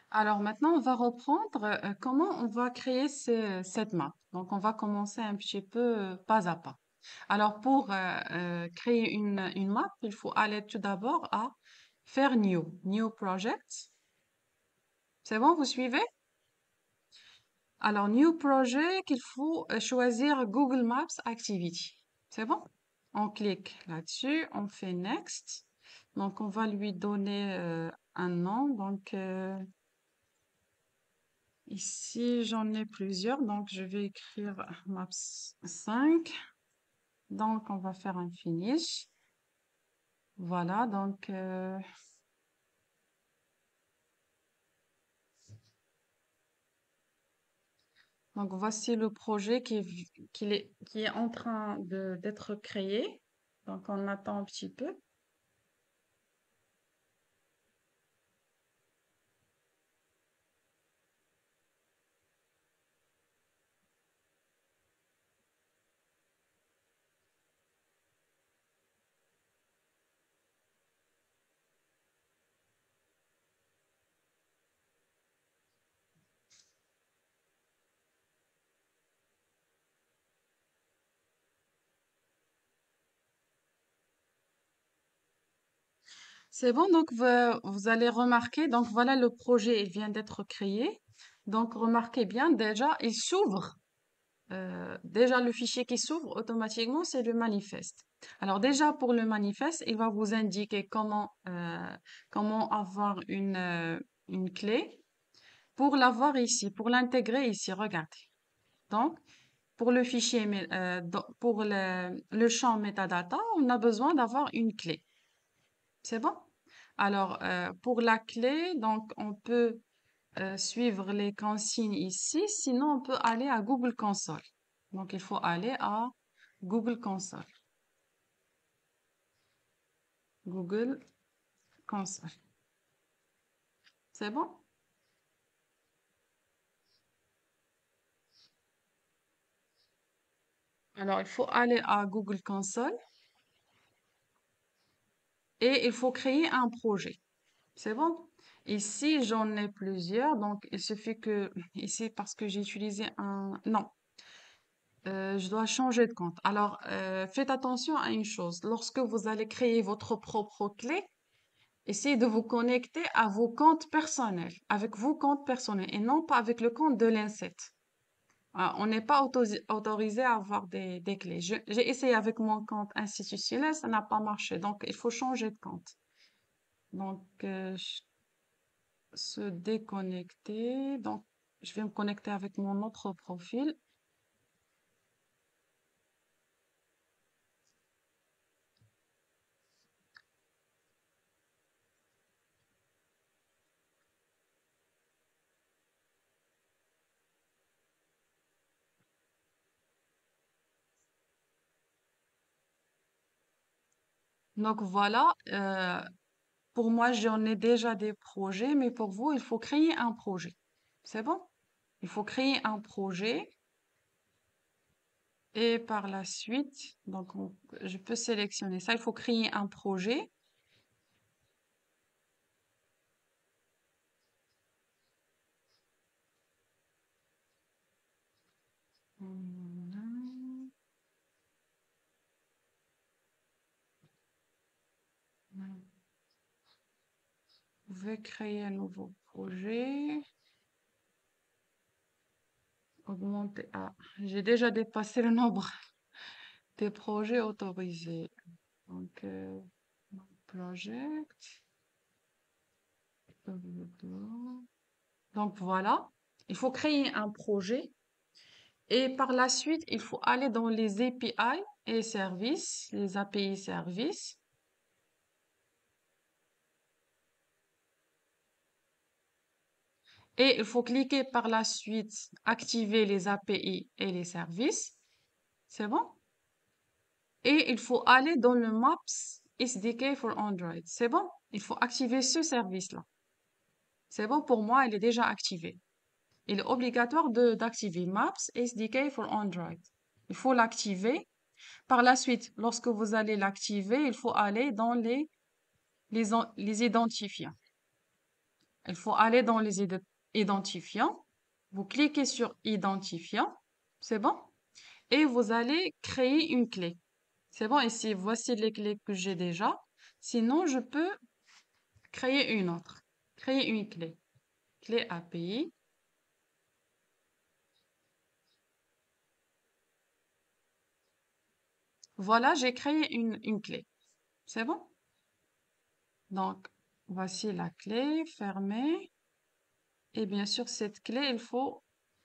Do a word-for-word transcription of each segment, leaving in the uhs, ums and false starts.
Alors maintenant, on va reprendre euh, comment on va créer ce- cette map. Donc, on va commencer un petit peu euh, pas à pas. Alors, pour euh, euh, créer une, une map, il faut aller tout d'abord à faire New, New Project. C'est bon, vous suivez? Alors, New Project, il faut euh, choisir Google Maps Activity. C'est bon? On clique là-dessus, on fait Next. Donc, on va lui donner euh, un nom. Donc, euh, ici, j'en ai plusieurs, donc je vais écrire maps cinq. Donc, on va faire un finish. Voilà, donc, euh, donc voici le projet qui est, v- qui est, qui est en train de, d'être créé. Donc, on attend un petit peu. C'est bon, donc vous, vous allez remarquer, donc voilà le projet, il vient d'être créé. Donc, remarquez bien, déjà, il s'ouvre. Euh, déjà, le fichier qui s'ouvre automatiquement, c'est le manifeste. Alors déjà, pour le manifeste, il va vous indiquer comment, euh, comment avoir une, euh, une clé. Pour l'avoir ici, pour l'intégrer ici, regardez. Donc, pour le fichier, mé- euh, do- pour le, le champ metadata, on a besoin d'avoir une clé. C'est bon? Alors, euh, pour la clé, donc, on peut euh, suivre les consignes ici, sinon on peut aller à Google Console. Donc, il faut aller à Google Console. Google Console. C'est bon? Alors, il faut aller à Google Console et il faut créer un projet. C'est bon? Ici, j'en ai plusieurs. Donc, il suffit que, ici, parce que j'ai utilisé un, non, euh, je dois changer de compte. Alors, euh, faites attention à une chose. Lorsque vous allez créer votre propre clé, essayez de vous connecter à vos comptes personnels, avec vos comptes personnels et non pas avec le compte de l'Inset. Ah, on n'est pas autorisé, autorisé à avoir des, des clés. Je- J'ai essayé avec mon compte institutionnel, ça n'a pas marché. Donc, il faut changer de compte. Donc, euh, ch- se déconnecter. Donc, je vais me connecter avec mon autre profil. Donc, voilà. euh, pour moi, j'en ai déjà des projets, mais pour vous, il faut créer un projet. C'est bon? Il faut créer un projet. Et par la suite, donc on- je peux sélectionner ça. Il faut créer un projet. Hum, Vous pouvez créer un nouveau projet. Augmenter. Ah, j'ai déjà dépassé le nombre des projets autorisés. Donc, euh, project. Donc voilà. Il faut créer un projet. Et par la suite, il faut aller dans les A P I et services, les A P I services. Et il faut cliquer par la suite, activer les A P I et les services. C'est bon? Et il faut aller dans le Maps S D K for Android. C'est bon? Il faut activer ce service-là. C'est bon pour moi, il est déjà activé. Il est obligatoire de d'activer Maps S D K for Android. Il faut l'activer. Par la suite, lorsque vous allez l'activer, il faut aller dans les, les, en- les identifiants. il faut aller dans les ide- identifiants. Vous cliquez sur identifiant. C'est bon? Et vous allez créer une clé. C'est bon? Ici, voici les clés que j'ai déjà. Sinon, je peux créer une autre. Créer une clé. Clé A P I. Voilà, j'ai créé une, une clé. C'est bon? Donc, voici la clé fermée. Et bien sûr, cette clé, il faut,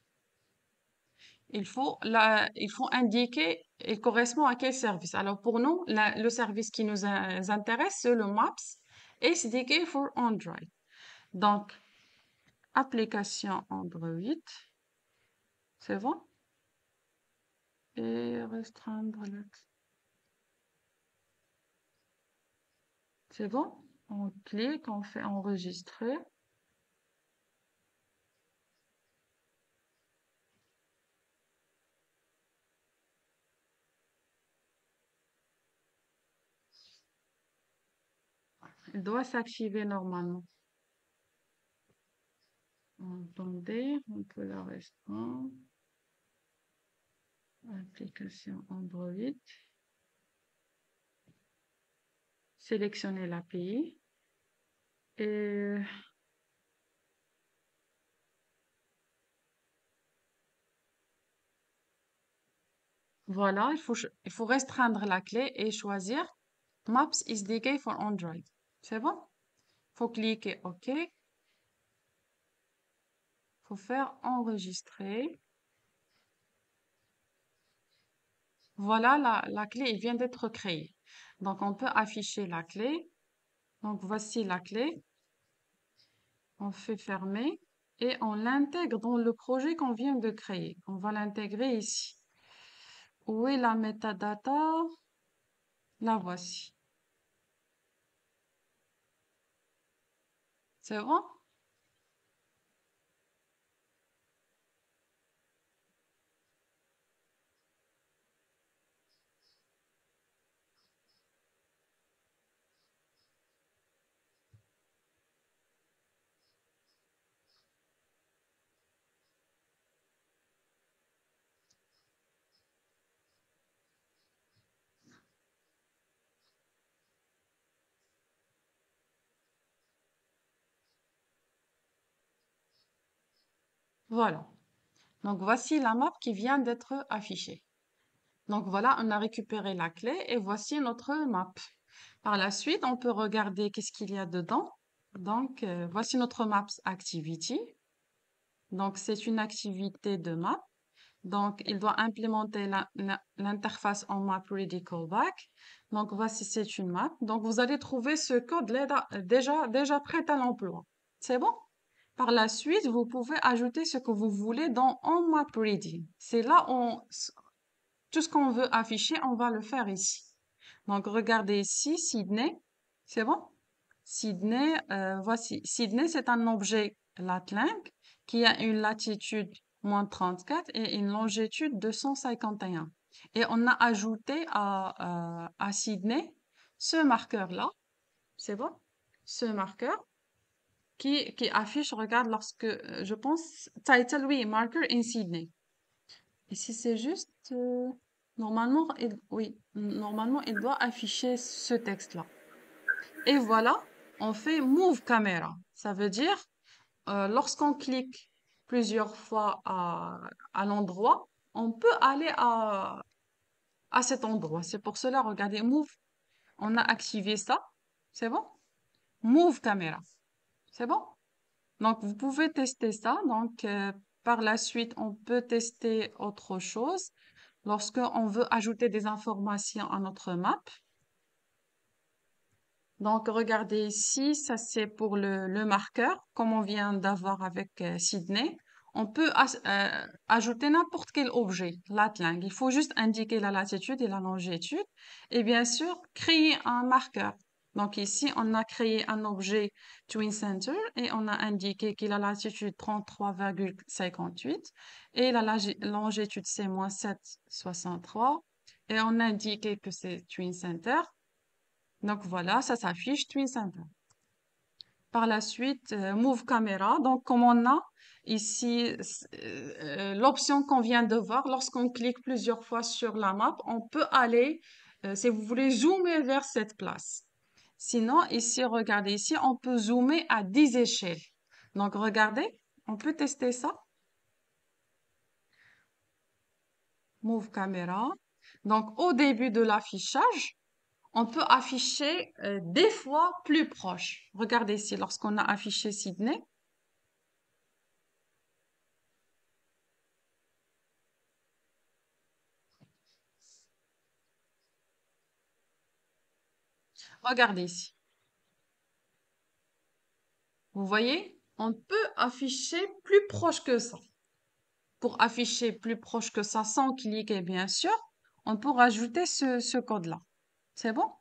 il faut la, il faut indiquer, elle correspond à quel service. Alors, pour nous, la- le service qui nous in- intéresse, c'est le Maps S D K for Android. Donc, application Android, c'est bon? Et restreindre le... C'est bon? On clique, on fait enregistrer. Il doit s'activer normalement. Attendez, on peut la restreindre. Application Android. Sélectionnez l'A P I. Et voilà, il faut, ch- il faut restreindre la clé et choisir Maps S D K for Android. C'est bon? Faut cliquer OK. Faut faire enregistrer. Voilà, la, la clé, elle vient d'être créée. Donc, on peut afficher la clé. Donc, voici la clé. On fait fermer et on l'intègre dans le projet qu'on vient de créer. On va l'intégrer ici. Où est la metadata? La voici. C'est bon? Voilà. Donc, voici la map qui vient d'être affichée. Donc, voilà, on a récupéré la clé et voici notre map. Par la suite, on peut regarder qu'est-ce qu'il y a dedans. Donc, euh, voici notre Maps Activity. Donc, c'est une activité de map. Donc, il doit implémenter la- la- l'interface en map ready callback. Donc, voici, c'est une map. Donc, vous allez trouver ce code là, déjà, déjà prêt à l'emploi. C'est bon? Par la suite, vous pouvez ajouter ce que vous voulez dans en map ready. C'est là, on, tout ce qu'on veut afficher, on va le faire ici. Donc, regardez ici, Sydney. C'est bon? Sydney, euh, voici. Sydney, c'est un objet latling qui a une latitude moins trente-quatre et une longitude deux cent cinquante et un. Et on a ajouté à, euh, à Sydney ce marqueur-là. C'est bon? Ce marqueur qui, qui affiche, regarde, lorsque, euh, je pense, title, oui, marker in Sydney. Ici, c'est juste, euh, normalement, il, oui, normalement, il doit afficher ce texte-là. Et voilà, on fait Move Camera. Ça veut dire, euh, lorsqu'on clique plusieurs fois à, à l'endroit, on peut aller à, à cet endroit. C'est pour cela, regardez, Move, on a activé ça. C'est bon? Move Camera. C'est bon? Donc, vous pouvez tester ça. Donc, euh, par la suite, on peut tester autre chose. Lorsque on veut ajouter des informations à notre map, donc regardez ici, ça c'est pour le, le marqueur, comme on vient d'avoir avec euh, Sydney. On peut as- euh, ajouter n'importe quel objet, latling. Il faut juste indiquer la latitude et la longitude. Et bien sûr, créer un marqueur. Donc ici, on a créé un objet Twin Center et on a indiqué qu'il a la latitude trente-trois virgule cinquante-huit et la lagi- longitude c'est moins sept virgule soixante-trois. Et on a indiqué que c'est Twin Center. Donc voilà, ça s'affiche Twin Center. Par la suite, euh, Move Camera. Donc, comme on a ici s- euh, euh, l'option qu'on vient de voir, lorsqu'on clique plusieurs fois sur la map, on peut aller, euh, si vous voulez, zoomer vers cette place. Sinon, ici, regardez, ici, on peut zoomer à dix échelles. Donc, regardez, on peut tester ça. Move Camera. Donc, au début de l'affichage, on peut afficher euh, des fois plus proche. Regardez ici, lorsqu'on a affiché Sydney, regardez ici. Vous voyez, on peut afficher plus proche que ça. Pour afficher plus proche que ça sans cliquer, bien sûr, on peut rajouter ce, ce code-là. C'est bon?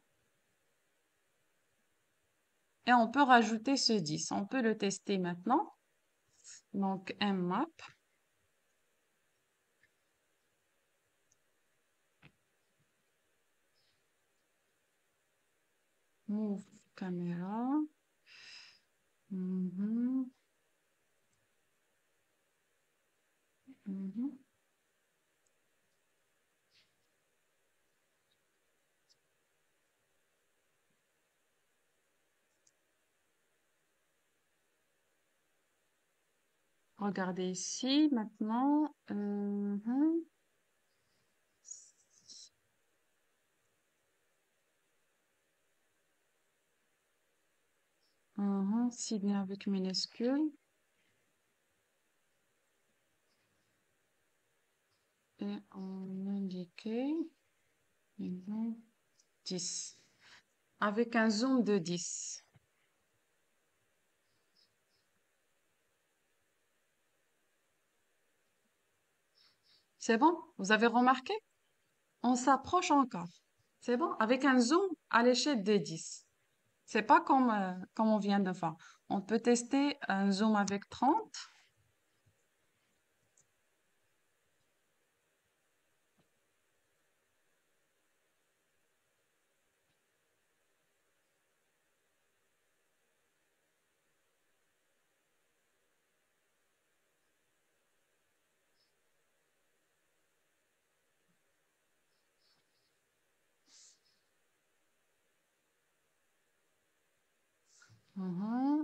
Et on peut rajouter ce dix. On peut le tester maintenant. Donc, mmap, move camera. Mhm, mhm. Regardez ici maintenant. Mhm, mhm. Cible avec minuscule. Et on indiquait mhm, dix. Avec un zoom de dix. C'est bon? Vous avez remarqué? On s'approche encore. C'est bon? Avec un zoom à l'échelle de dix. C'est pas comme, euh, comme on vient de voir. On peut tester un zoom avec trente. Mhm.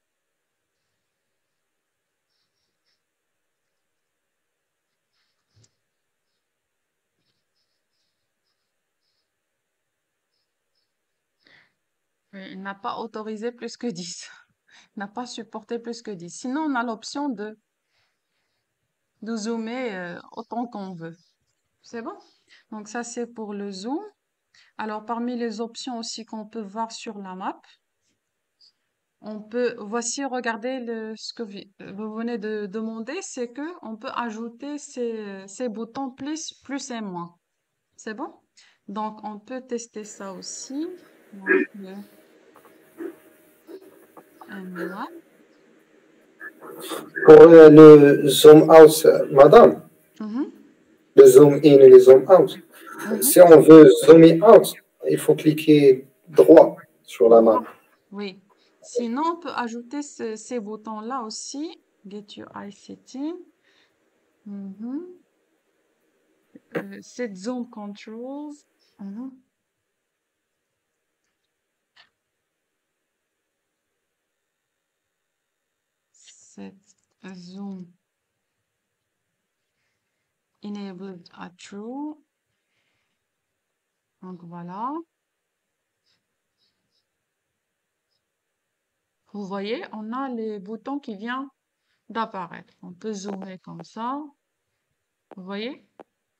Oui, il n'a pas autorisé plus que dix. Il n'a pas supporté plus que dix. Sinon, on a l'option de, de zoomer euh, autant qu'on veut. C'est bon? Donc ça, c'est pour le zoom. Alors, parmi les options aussi qu'on peut voir sur la map, on peut, voici, regardez le, ce que vi- vous venez de demander, c'est que on peut ajouter ces, ces boutons plus, plus et moins. C'est bon? Donc, on peut tester ça aussi. Donc, le M un. Pour euh, le zoom out, euh, madame, Mhm, le zoom in et le zoom out, mhm. si on veut zoomer out, il faut cliquer droit sur la map. Droit. Oui. Sinon, on peut ajouter ce- ces boutons-là aussi. Get your eye setting. Mhm. Euh, set zoom controls. Mhm. Set zoom enabled à true. Donc voilà. Vous voyez, on a les boutons qui viennent d'apparaître. On peut zoomer comme ça. Vous voyez?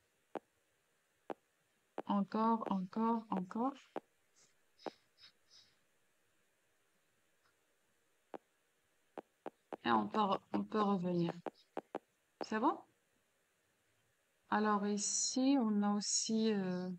Encore, encore, encore. Et on peut, re- on peut revenir. C'est bon? Alors ici, on a aussi... euh,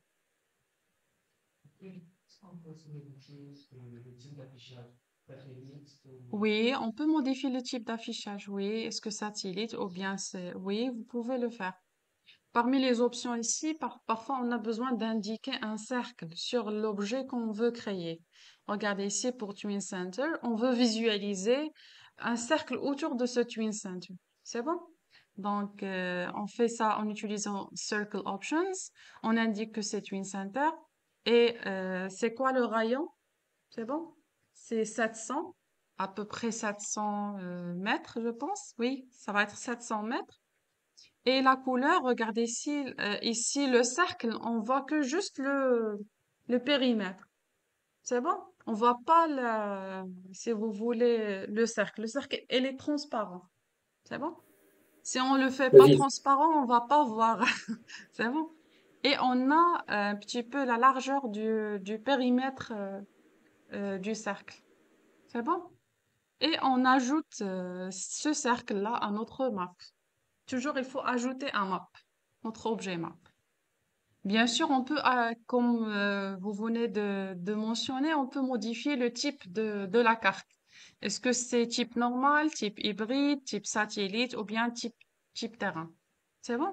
Oui, on peut modifier le type d'affichage. Oui, est-ce que ça t'ilite ou bien c'est... Oui, vous pouvez le faire. Parmi les options ici, par- parfois on a besoin d'indiquer un cercle sur l'objet qu'on veut créer. Regardez ici pour Twin Center, on veut visualiser un cercle autour de ce Twin Center. C'est bon? Donc, euh, on fait ça en utilisant Circle Options. On indique que c'est Twin Center. Et euh, c'est quoi le rayon? C'est bon? C'est sept cents, à peu près sept cents euh, mètres, je pense. Oui, ça va être sept cents mètres. Et la couleur, regardez ici, euh, ici le cercle, on voit que juste le, le périmètre. C'est bon? On voit pas le, si vous voulez, le cercle. Le cercle, il est transparent. C'est bon? Si on le fait Le pas vide. transparent, on va pas voir. C'est bon? Et on a un petit peu la largeur du, du périmètre euh, euh, du cercle. C'est bon? Et on ajoute euh, ce cercle-là à notre map. Toujours, il faut ajouter un map, notre objet map. Bien sûr, on peut, euh, comme euh, vous venez de, de mentionner, on peut modifier le type de, de la carte. Est-ce que c'est type normal, type hybride, type satellite ou bien type, type terrain? C'est bon?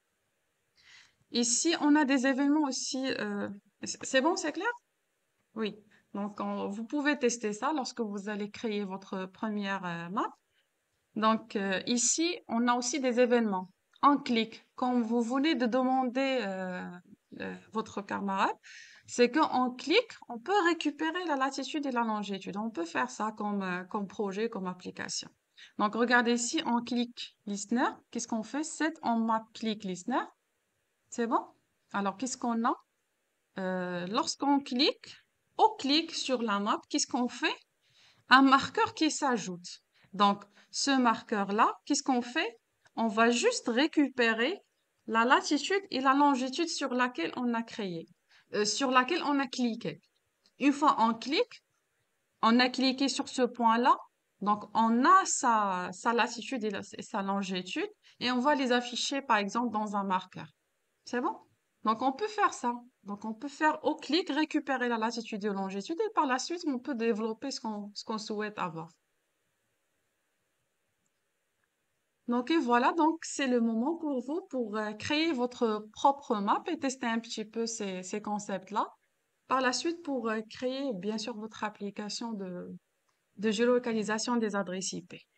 Ici, on a des événements aussi. euh, c- c'est bon, c'est clair? Oui. Donc, on- vous pouvez tester ça lorsque vous allez créer votre première euh, map. Donc, euh, ici, on a aussi des événements. Un clic, quand vous venez de demander euh, euh, votre camarade, c'est qu'en clic, on peut récupérer la latitude et la longitude. On peut faire ça comme, euh, comme projet, comme application. Donc, regardez ici, en clic listener, qu'est-ce qu'on fait? C'est en map click listener. C'est bon? Alors, qu'est-ce qu'on a? Euh, lorsqu'on clique, au clic sur la map, qu'est-ce qu'on fait? Un marqueur qui s'ajoute. Donc, ce marqueur-là, qu'est-ce qu'on fait? On va juste récupérer la latitude et la longitude sur laquelle on a créé, euh, sur laquelle on a cliqué. Une fois on clique, on a cliqué sur ce point-là, donc on a sa, sa latitude et, la- et sa longitude, et on va les afficher, par exemple, dans un marqueur. C'est bon? Donc, on peut faire ça. Donc, on peut faire au clic, récupérer la latitude et la longitude, et par la suite, on peut développer ce qu'on ce qu'on souhaite avoir. Donc, et voilà, donc c'est le moment pour vous pour euh, créer votre propre map et tester un petit peu ces, ces concepts-là. Par la suite, pour euh, créer bien sûr votre application de, de géolocalisation des adresses I P.